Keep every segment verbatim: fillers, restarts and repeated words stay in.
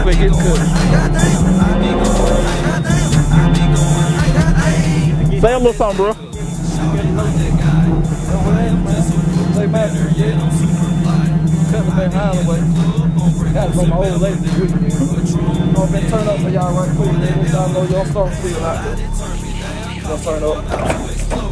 quick, get to it. Say a little something, bro. Cut the back highway. Got it from my old lady this week. I'm gonna turn up for y'all right quick. Y'all know y'all start feeling out there. Y'all turn up.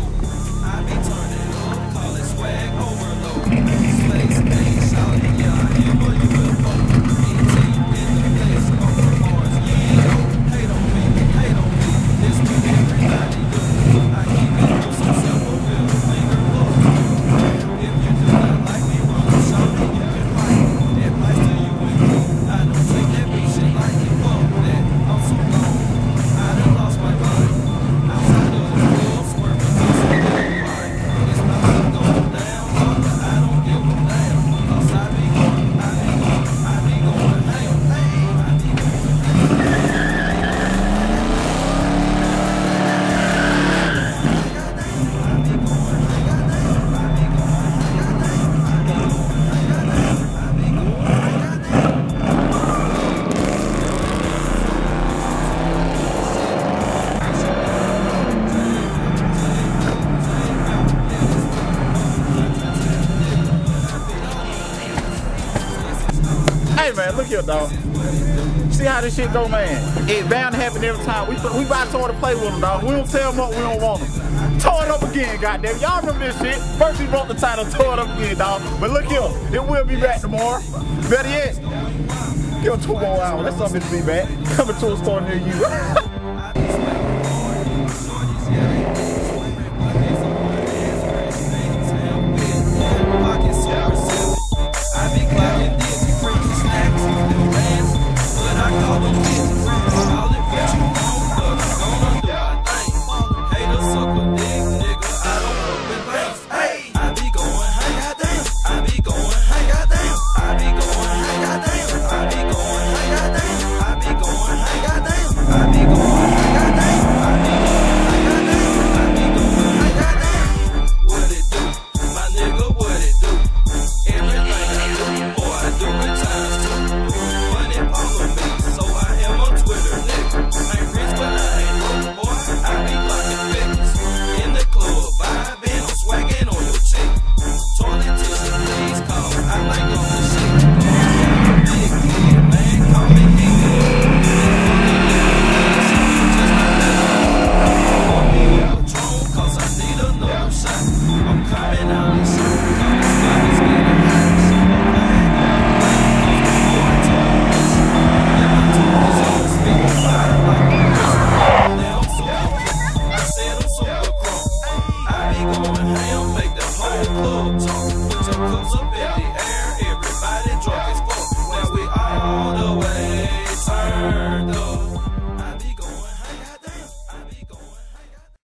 Hey man, look here, dog. See how this shit go, man? It's bound to happen every time. We we about to play with them, dog. We don't tell them what we don't want them. Tore it up again, goddamn. Y'all remember this shit? First we broke the title, tore it up again, dog. But look here, it will be back tomorrow. Better yet, give it two more hours. That's something to be back. Coming to a store near you.